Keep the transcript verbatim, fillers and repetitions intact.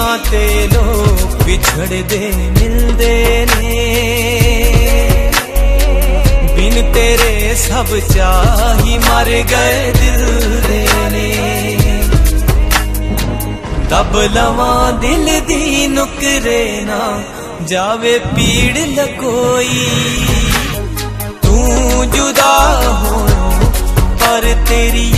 ते लोग बिछड़दे मिलदे ने, बिन तेरे सब चाही मर गए दिल दे ने। दब लवां दिल दी नुकरे ना जावे पीड़ लगोई, तू जुदा हो पर तेरी